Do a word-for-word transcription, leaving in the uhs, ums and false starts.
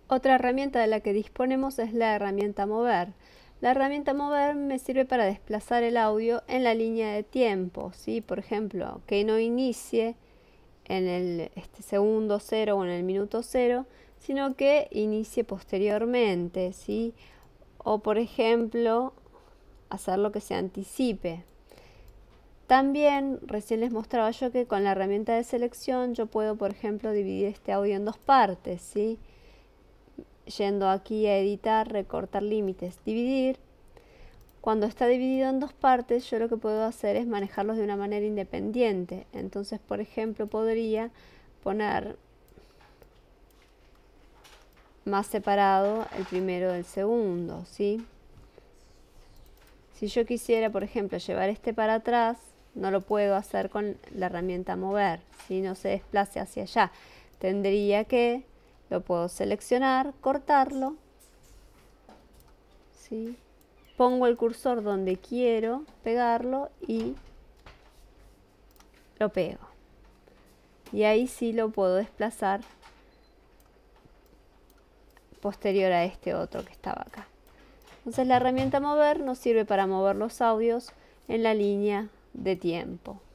Otra herramienta de la que disponemos es la herramienta mover. La herramienta mover me sirve para desplazar el audio en la línea de tiempo, ¿sí? Por ejemplo, que no inicie en el este, segundo cero o en el minuto cero, sino que inicie posteriormente, ¿sí? O por ejemplo, hacerlo que se anticipe. También, recién les mostraba yo que con la herramienta de selección yo puedo, por ejemplo, dividir este audio en dos partes, ¿sí? Yendo aquí a editar, recortar límites, dividir. Cuando está dividido en dos partes, yo lo que puedo hacer es manejarlos de una manera independiente. Entonces, por ejemplo, podría poner más separado el primero del segundo, ¿sí? Si yo quisiera, por ejemplo, llevar este para atrás, no lo puedo hacer con la herramienta mover, si no se desplace hacia allá. Tendría que, lo puedo seleccionar, cortarlo, ¿sí? Pongo el cursor donde quiero pegarlo y lo pego. Y ahí sí lo puedo desplazar posterior a este otro que estaba acá. Entonces la herramienta mover nos sirve para mover los audios en la línea de tiempo.